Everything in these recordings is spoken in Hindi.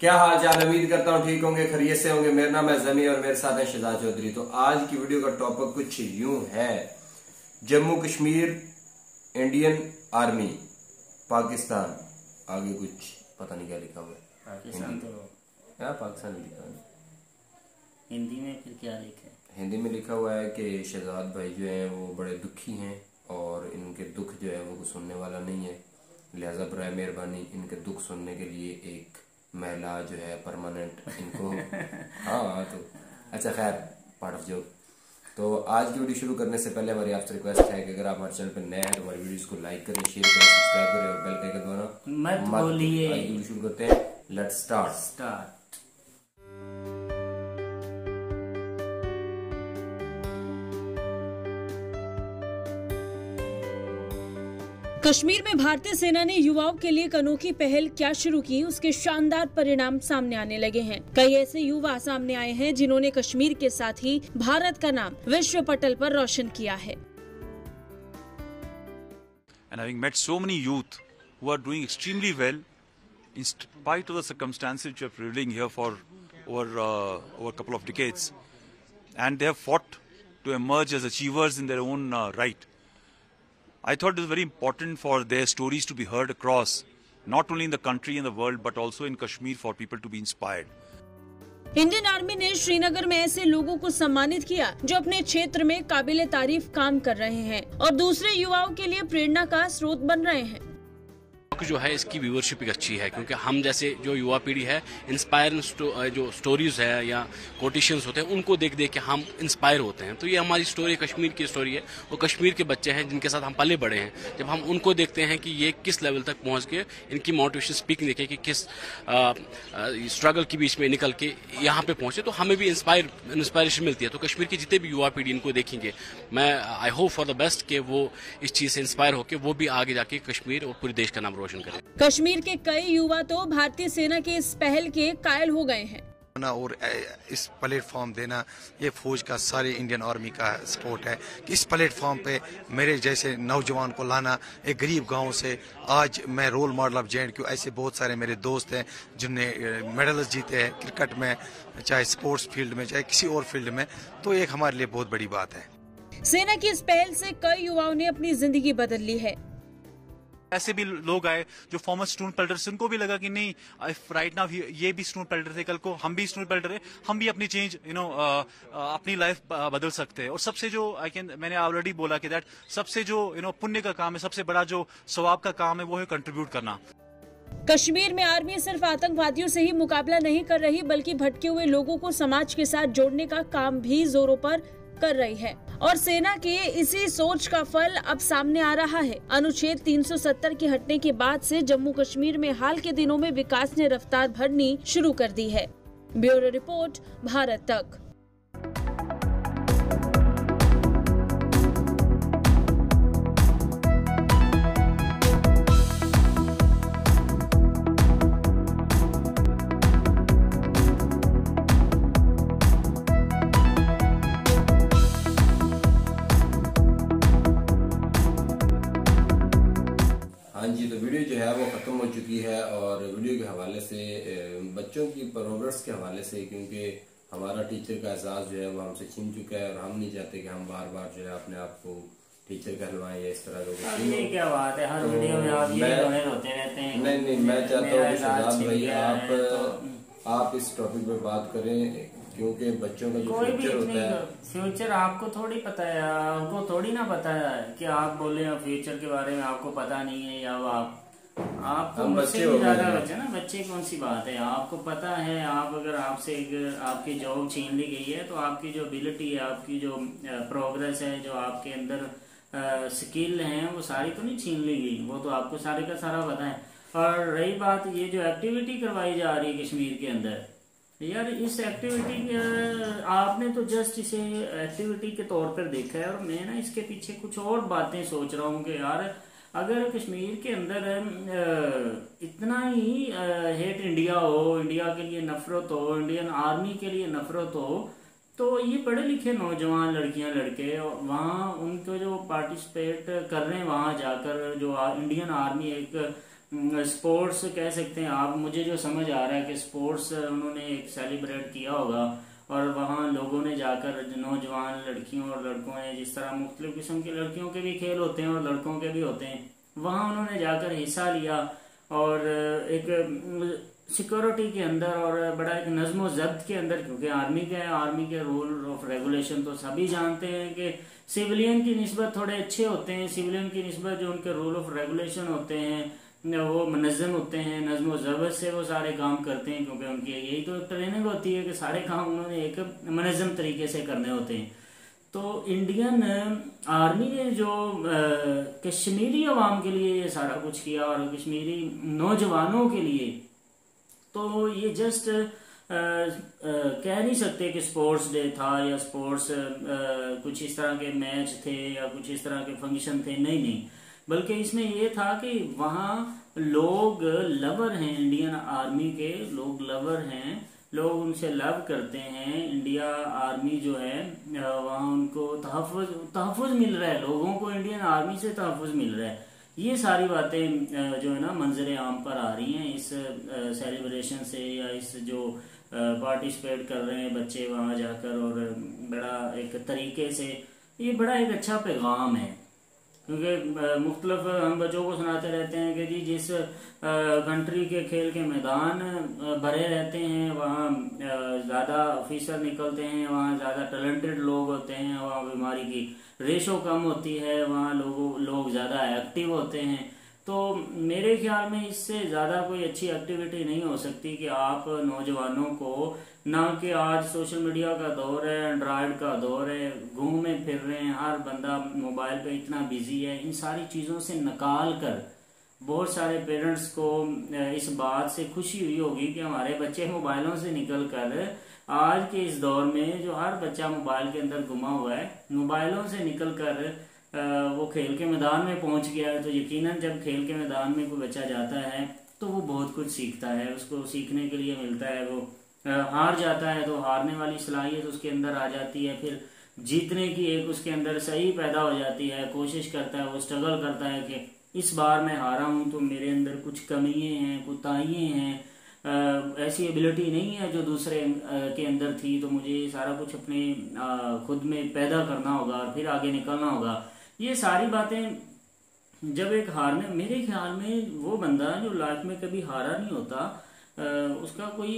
क्या हाल चाल, उम्मीद करता हूँ ठीक होंगे, खैरियत से होंगे। मेरा नाम है जमी और मेरे साथ है शहजाद चौधरी। तो आज की वीडियो का टॉपिक कुछ यूं है, जम्मू कश्मीर, इंडियन आर्मी, पाकिस्तान, आगे कुछ पता नहीं क्या लिखा हुआ है। पाकिस्तान तो पाकिस्तान लिखा है, हिंदी में फिर क्या लिखा है? हिंदी में लिखा हुआ है कि शहजाद भाई जो हैं वो बड़े दुखी हैं और इनके दुख जो है वो सुनने वाला नहीं है, लिहाजा बराए मेहरबानी इनके दुख सुनने के लिए एक महिला जो है परमानेंट इनको हाँ तो अच्छा, खैर पार्ट ऑफ जोक। तो आज की वीडियो शुरू करने से पहले हमारी आपसे रिक्वेस्ट है कि अगर आप हमारे चैनल पर नए हैं तो हमारी वीडियोस को लाइक करें, शेयर करें, सब्सक्राइब करें और बेल का आइकन दबाना मत बोलिए। आज की वीडियो शुरू करते हैं, लेट्स स्टार्ट। कश्मीर में भारतीय सेना ने युवाओं के लिए एक अनोखी पहल क्या शुरू की, उसके शानदार परिणाम सामने आने लगे हैं। कई ऐसे युवा सामने आए हैं जिन्होंने कश्मीर के साथ ही भारत का नाम विश्व पटल पर रोशन किया है। And having met so many youth who are doing extremely well in spite of the circumstances which are prevailing here for over a couple of decades, and they have fought to emerge as achievers in their own right. I thought it was very important for their stories to be heard across, not only in the country and the world, but also in Kashmir, for people to be inspired. Indian army ने श्रीनगर में ऐसे लोगों को सम्मानित किया जो अपने क्षेत्र में काबिले तारीफ काम कर रहे हैं और दूसरे युवाओं के लिए प्रेरणा का स्रोत बन रहे हैं। जो है इसकी व्यूअरशिप एक अच्छी है, क्योंकि हम जैसे जो युवा पीढ़ी है, इंस्पायरिंग जो स्टोरीज है या कोटेशंस होते हैं उनको देख देख के हम इंस्पायर होते हैं। तो ये हमारी स्टोरी कश्मीर की स्टोरी है। वो कश्मीर के बच्चे हैं जिनके साथ हम पले बड़े हैं। जब हम उनको देखते हैं कि ये किस लेवल तक पहुंच के इनकी मोटिवेशन स्पीकिंग देखें कि किस स्ट्रगल के बीच में निकल के यहाँ पे पहुंचे, तो हमें भी इंस्पायरेशन मिलती है। तो कश्मीर की जितने भी युवा पीढ़ी इनको देखेंगे, मैं I hope for the best कि वो इस चीज से इंस्पायर होकर वो भी आगे जाके कश्मीर और पूरे देश का नाम रोशन करें। कश्मीर के कई युवा तो भारतीय सेना के इस पहल के कायल हो गए हैं और इस प्लेटफॉर्म देना, ये फौज का सारे इंडियन आर्मी का सपोर्ट है कि इस प्लेटफॉर्म पे मेरे जैसे नौजवान को लाना, एक गरीब गांव से आज मैं रोल मॉडल ऑफ JNK। ऐसे बहुत सारे मेरे दोस्त हैं जिनने मेडल्स जीते हैं क्रिकेट में, चाहे स्पोर्ट्स फील्ड में, चाहे किसी और फील्ड में। तो एक हमारे लिए बहुत बड़ी बात है। सेना की इस पहल से कई युवाओं ने अपनी जिंदगी बदल ली है। ऐसे भी लोग आए जो फॉर्मर स्टूडेंट पेल्टर, उनको भी लगा कि नहीं, राइट नाउ ये भी स्टूडेंट पेल्टर थे, कल को हम भी स्टूडेंट पेल्टर है, हम भी अपनी चेंज अपनी लाइफ बदल सकते हैं। और सबसे जो मैंने ऑलरेडी बोला कि दैट सबसे जो पुण्य का काम है, सबसे बड़ा जो सवाब का काम है वो है कंट्रीब्यूट करना। कश्मीर में आर्मी सिर्फ आतंकवादियों से ही मुकाबला नहीं कर रही, बल्कि भटके हुए लोगों को समाज के साथ जोड़ने का काम भी जोरों पर कर रही है और सेना की इसी सोच का फल अब सामने आ रहा है। अनुच्छेद 370 के हटने के बाद से जम्मू कश्मीर में हाल के दिनों में विकास ने रफ्तार भरनी शुरू कर दी है। ब्यूरो रिपोर्ट, भारत तक। हाँ जी, तो वीडियो जो है वो ख़त्म हो चुकी है और वीडियो के हवाले से बच्चों की प्रोग्रेस के हवाले से, क्योंकि हमारा टीचर का एहसास जो है वो हमसे छीन चुका है और हम नहीं चाहते कि हम बार बार जो है अपने आप को टीचर कहलवाएं या इस तरह का। ये क्या बात है, हर वीडियो में आप ये रोने रोते रहते हैं। नहीं, मैं चाहता हूँ कि शहजाद भाई आप इस टॉपिक पे बात करें, क्योंकि बच्चों का जो फ्यूचर होता है, फ्यूचर आपको थोड़ी पता है, आपको थोड़ी ना पता है कि आप बोले फ्यूचर के बारे में आपको पता नहीं है, या आपको मुझसे भी ज्यादा बच्चे ना, बच्चे कौन सी बात है, आपको पता है। आप अगर आपसे आपकी जॉब छीन ली गई है तो आपकी जो एबिलिटी है, आपकी जो प्रोग्रेस है, जो आपके अंदर स्किल है, वो सारी तो नहीं छीन ली गई, वो तो आपको सारे का सारा पता है। और रही बात ये जो एक्टिविटी करवाई जा रही है कश्मीर के अंदर, यार इस एक्टिविटी आपने तो जस्ट इसे एक्टिविटी के तौर पर देखा है, और मैं ना इसके पीछे कुछ और बातें सोच रहा हूँ कि यार अगर कश्मीर के अंदर इतना ही हेट इंडिया हो, इंडिया के लिए नफरत हो, इंडियन आर्मी के लिए नफरत हो, तो ये पढ़े लिखे नौजवान लड़कियां लड़के वहाँ उनको जो पार्टिसिपेट कर रहे हैं, वहाँ जाकर जो इंडियन आर्मी एक स्पोर्ट्स कह सकते हैं आप, मुझे जो समझ आ रहा है कि स्पोर्ट्स उन्होंने एक सेलिब्रेट किया होगा और वहाँ लोगों ने जाकर नौजवान लड़कियों और लड़कों ने, जिस तरह मुख्तलिफ किस्म की लड़कियों के भी खेल होते हैं और लड़कों के भी होते हैं, वहाँ उन्होंने जाकर हिस्सा लिया और एक सिक्योरिटी के अंदर और बड़ा एक नज़्म ज़ब्त के अंदर, क्योंकि आर्मी के रूल ऑफ रेगुलेशन तो सभी जानते हैं कि सिविलियन की निस्बत थोड़े अच्छे होते हैं, सिविलियन की निस्बत जो उनके रूल ऑफ रेगुलेशन होते हैं वो मुनज़्ज़म होते हैं, नज़्म ज़ब्त से वो सारे काम करते हैं, क्योंकि उनकी यही तो ट्रेनिंग होती है कि सारे काम उन्होंने एक मुनज़्ज़म तरीके से करने होते हैं। तो इंडियन आर्मी ने जो कश्मीरी अवाम के लिए ये सारा कुछ किया और कश्मीरी नौजवानों के लिए, तो ये जस्ट कह नहीं सकते कि स्पोर्ट्स डे था या स्पोर्ट्स कुछ इस तरह के मैच थे या कुछ इस तरह के फंक्शन थे, नहीं, बल्कि इसमें ये था कि वहाँ लोग लवर हैं, इंडियन आर्मी के लोग लवर हैं, लोग उनसे लव करते हैं। इंडिया आर्मी जो है वहाँ उनको तहफ़्फ़ुज़ मिल रहा है, लोगों को इंडियन आर्मी से तहफ़्फ़ुज़ मिल रहा है। ये सारी बातें जो है ना मंजर आम पर आ रही हैं इस सेलिब्रेशन से, या इस जो पार्टिसिपेट कर रहे हैं बच्चे वहाँ जाकर, और बड़ा एक तरीके से ये बड़ा एक अच्छा पैगाम है, क्योंकि मुख्तलिफ हम बच्चों को सुनाते रहते हैं कि जी जिस कंट्री के खेल के मैदान भरे रहते हैं वहाँ ज़्यादा ऑफिसर निकलते हैं, वहाँ ज़्यादा टैलेंटेड लोग होते हैं, वहाँ बीमारी की रेशो कम होती है, वहाँ लोग ज़्यादा एक्टिव होते हैं। तो मेरे ख्याल में इससे ज़्यादा कोई अच्छी एक्टिविटी नहीं हो सकती कि आप नौजवानों को, ना कि आज सोशल मीडिया का दौर है, एंड्रॉयड का दौर है, घूमे फिर रहे हैं, हर बंदा मोबाइल पे इतना बिजी है, इन सारी चीज़ों से निकाल कर बहुत सारे पेरेंट्स को इस बात से खुशी हुई होगी कि हमारे बच्चे मोबाइलों से निकल कर आज के इस दौर में जो हर बच्चा मोबाइल के अंदर गुमा हुआ है, मोबाइलों से निकल कर वो खेल के मैदान में पहुंच गया है। तो यकीनन जब खेल के मैदान में कोई बच्चा जाता है तो वो बहुत कुछ सीखता है, उसको सीखने के लिए मिलता है। वो हार जाता है तो हारने वाली सलाहियत उसके अंदर आ जाती है, फिर जीतने की एक उसके अंदर सही पैदा हो जाती है, कोशिश करता है, वो स्ट्रगल करता है कि इस बार मैं हारा हूं तो मेरे अंदर कुछ कमियां हैं, कोताहियां हैं, ऐसी एबिलिटी नहीं है जो दूसरे के अंदर थी, तो मुझे सारा कुछ अपने खुद में पैदा करना होगा और फिर आगे निकलना होगा। ये सारी बातें जब एक हारने, मेरे ख्याल में वो बंदा जो लाइफ में कभी हारा नहीं होता, उसका कोई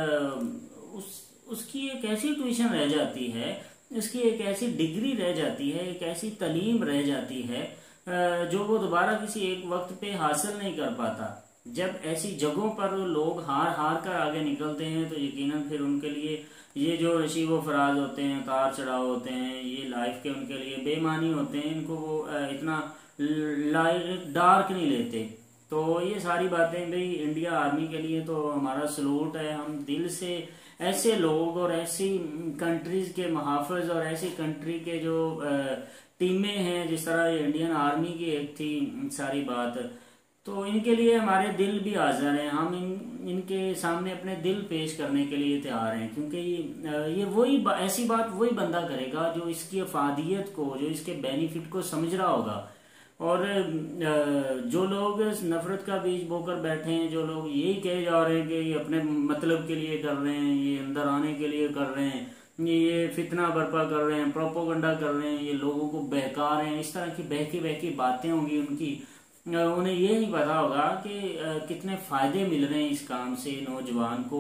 उसकी एक ऐसी ट्यूशन रह जाती है, उसकी एक ऐसी डिग्री रह जाती है, एक ऐसी तालीम रह जाती है जो वो दोबारा किसी एक वक्त पे हासिल नहीं कर पाता। जब ऐसी जगहों पर लोग हार कर आगे निकलते हैं तो यकीनन फिर उनके लिए ये जो नशीब व फराज होते हैं, तार चढ़ाव होते हैं, ये लाइफ के उनके लिए बेमानी होते हैं, इनको वो इतना डार्क नहीं लेते। तो ये सारी बातें भाई इंडिया आर्मी के लिए तो हमारा सलूट है। हम दिल से ऐसे लोग और ऐसी कंट्रीज के मुहाफ़िज़ और ऐसी कंट्री के जो टीमें हैं, जिस तरह इंडियन आर्मी की एक थी सारी बात, तो इनके लिए हमारे दिल भी हाजिर हैं। हम इनके सामने अपने दिल पेश करने के लिए तैयार हैं, क्योंकि ये वही ऐसी बात वही बंदा करेगा जो इसकी अफादियत को, जो इसके बेनिफिट को समझ रहा होगा। और जो लोग नफरत का बीज बोकर बैठे हैं, जो लोग यही कहे जा रहे हैं कि ये अपने मतलब के लिए कर रहे हैं, ये अंदर आने के लिए कर रहे हैं, ये फितना बर्पा कर रहे हैं, प्रोपोगंडा कर रहे हैं, ये लोगों को बहका रहे हैं, इस तरह की बहकी बहकी बातें होंगी उनकी, उन्हें ये नहीं पता होगा कि कितने फायदे मिल रहे हैं इस काम से नौजवान को।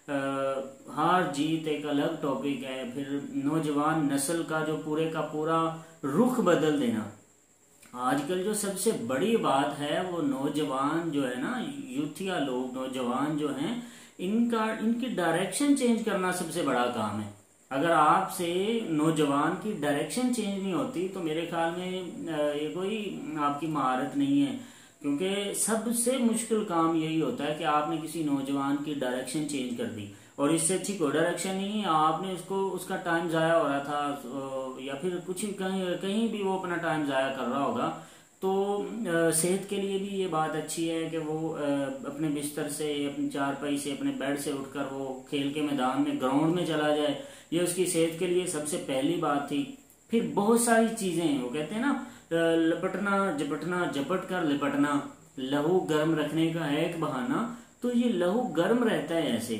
हार जीत एक अलग टॉपिक है, फिर नौजवान नस्ल का जो पूरे का पूरा रुख बदल देना, आजकल जो सबसे बड़ी बात है वो नौजवान जो है ना, यूथिया लोग, नौजवान जो हैं, इनकी डायरेक्शन चेंज करना सबसे बड़ा काम है। अगर आपसे नौजवान की डायरेक्शन चेंज नहीं होती तो मेरे ख्याल में ये कोई आपकी महारत नहीं है, क्योंकि सबसे मुश्किल काम यही होता है कि आपने किसी नौजवान की डायरेक्शन चेंज कर दी, और इससे अच्छी कोई डायरेक्शन नहीं है। आपने उसका टाइम जाया हो रहा था या फिर कुछ कहीं भी वो अपना टाइम जाया कर रहा होगा, तो सेहत के लिए भी ये बात अच्छी है कि वो अपने बिस्तर से, अपनी चारपाई से, अपने बेड से उठकर वो खेल के मैदान में, ग्राउंड में चला जाए। ये उसकी सेहत के लिए सबसे पहली बात थी। फिर बहुत सारी चीजें हैं, वो कहते हैं ना, लपटना झपटना, झपट कर लिपटना, लहू गर्म रखने का है एक बहाना, तो ये लहू गर्म रहता है ऐसे,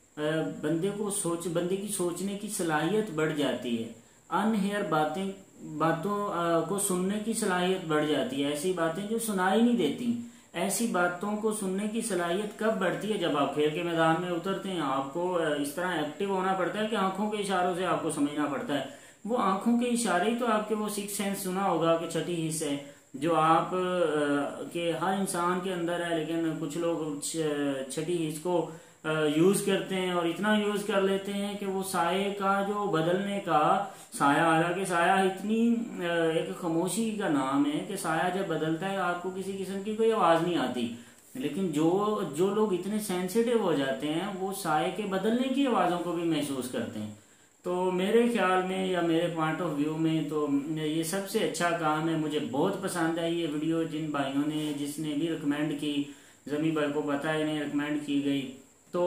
बंदे की सोचने की सलाहियत बढ़ जाती है, अनहेयर बातों को सुनने की सलाहियत बढ़ जाती है, ऐसी बातें जो सुनाई नहीं देती। ऐसी बातों को सुनने की सलाहियत कब बढ़ती है? जब आप खेल के मैदान में उतरते हैं। आपको इस तरह एक्टिव होना पड़ता है कि आंखों के इशारों से आपको समझना पड़ता है। वो आंखों के इशारे ही तो आपके वो सिक्स सेंस सुना होगा कि छठी हिस्स है जो आप के हर इंसान के अंदर है, लेकिन कुछ लोग छठी हिस्स को यूज करते हैं और इतना यूज कर लेते हैं कि वो साये का जो बदलने का साया, हालांकि साया इतनी एक खामोशी का नाम है कि साया जब बदलता है आपको किसी किस्म की कोई आवाज नहीं आती, लेकिन जो लोग इतने सेंसिटिव हो जाते हैं वो साये के बदलने की आवाजों को भी महसूस करते हैं। तो मेरे ख्याल में या मेरे पॉइंट ऑफ व्यू में तो ये सबसे अच्छा काम है। मुझे बहुत पसंद आई ये वीडियो, जिन भाइयों ने जिसने भी रिकमेंड की, जमी भाई को पता है इन्हें रिकमेंड की गई, तो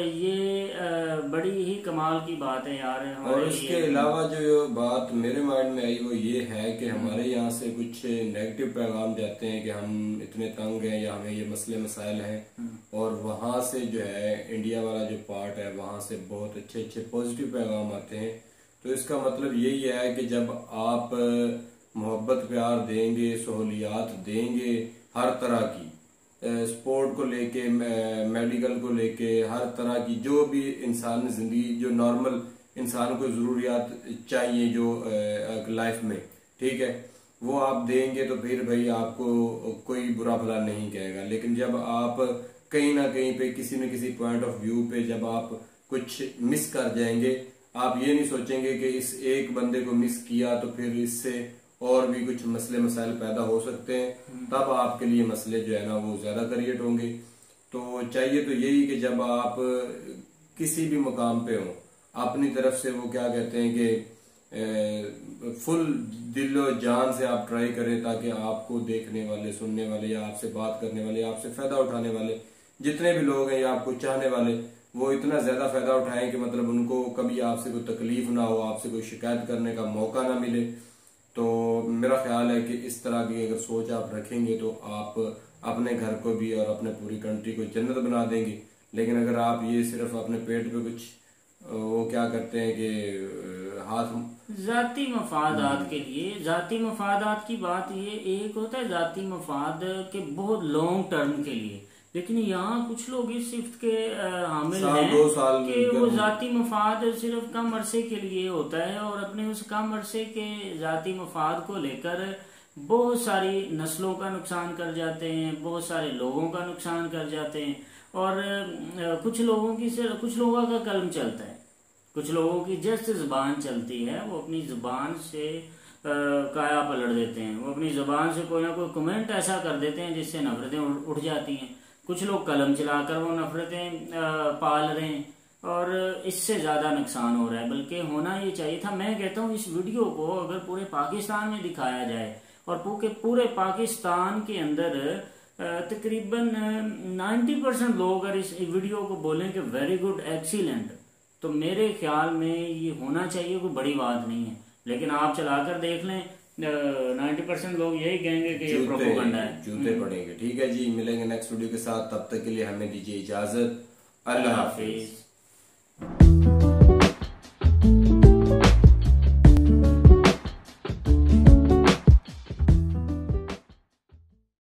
ये बड़ी ही कमाल की बात है यार। और इसके अलावा जो बात मेरे माइंड में आई वो ये है कि हमारे यहाँ से कुछ नेगेटिव पैगाम जाते हैं कि हम इतने तंग हैं या हमें ये मसले मसाइल हैं, और वहाँ से जो है इंडिया वाला जो पार्ट है वहाँ से बहुत अच्छे अच्छे पॉजिटिव पैगाम आते हैं। तो इसका मतलब यही है कि जब आप मोहब्बत प्यार देंगे, सहूलियात देंगे हर तरह की, स्पोर्ट को लेके, मेडिकल को लेके, हर तरह की जो भी इंसान जिंदगी, जो नॉर्मल इंसान को जरूरियात चाहिए जो लाइफ में, ठीक है, वो आप देंगे तो फिर भाई आपको कोई बुरा भला नहीं कहेगा। लेकिन जब आप कहीं ना कहीं पे किसी न किसी पॉइंट ऑफ व्यू पे जब आप कुछ मिस कर जाएंगे, आप ये नहीं सोचेंगे कि इस एक बंदे को मिस किया तो फिर इससे और भी कुछ मसले मसाइल पैदा हो सकते हैं, तब आपके लिए मसले जो है ना वो ज्यादा क्रिएट होंगे। तो चाहिए तो यही कि जब आप किसी भी मुकाम पे हो, अपनी तरफ से वो क्या कहते हैं कि फुल दिलो जान से आप ट्राई करें, ताकि आपको देखने वाले, सुनने वाले या आपसे बात करने वाले, आपसे फायदा उठाने वाले जितने भी लोग हैं या आपको चाहने वाले, वो इतना ज्यादा फायदा उठाएं कि मतलब उनको कभी आपसे कोई तकलीफ ना हो, आपसे कोई शिकायत करने का मौका ना मिले। तो मेरा ख्याल है कि इस तरह की अगर सोच आप रखेंगे तो आप अपने घर को भी और अपने पूरी कंट्री को जन्नत बना देंगे। लेकिन अगर आप ये सिर्फ अपने पेट पे कुछ वो क्या करते हैं कि हाथ जाती मफादात के लिए, जाती मफादात की बात ये एक होता है जाती मफाद के बहुत लॉन्ग टर्म के लिए, लेकिन यहाँ कुछ लोग इस शिफ्ट के हामिल हैं कि वो जाती मफाद सिर्फ कम अरसे के लिए होता है और अपने उस कम अरसे के जाती मफाद को लेकर बहुत सारी नस्लों का नुकसान कर जाते हैं, बहुत सारे लोगों का नुकसान कर जाते हैं। और कुछ लोगों का कलम चलता है, कुछ लोगों की जस्ट जुबान चलती है, वो अपनी जुबान से काया पलट देते हैं, वो अपनी जुबान से कोई ना कोई कमेंट ऐसा कर देते हैं जिससे नफरतें उठ जाती हैं। कुछ लोग कलम चलाकर वो नफरतें पाल रहे हैं और इससे ज्यादा नुकसान हो रहा है। बल्कि होना ये चाहिए था, मैं कहता हूँ इस वीडियो को अगर पूरे पाकिस्तान में दिखाया जाए और पूरे पाकिस्तान के अंदर तकरीबन 90% लोग अगर इस वीडियो को बोलें कि वेरी गुड, एक्सीलेंट, तो मेरे ख्याल में ये होना चाहिए, कोई बड़ी बात नहीं है। लेकिन आप चलाकर देख लें 90% लोग यही कहेंगे कि ये प्रोपेगेंडा है, जूते पड़ेंगे। ठीक है जी, मिलेंगे नेक्स्ट वीडियो के साथ, तब तक के लिए हमें दीजिए इजाजत। अल्लाह हाफिज।